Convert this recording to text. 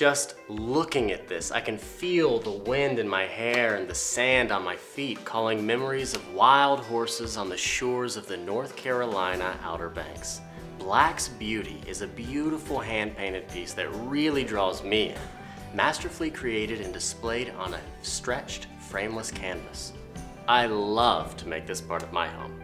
Just looking at this, I can feel the wind in my hair and the sand on my feet, calling memories of wild horses on the shores of the North Carolina Outer Banks. Black's Beauty is a beautiful hand-painted piece that really draws me in, masterfully created and displayed on a stretched, frameless canvas. I love to make this part of my home.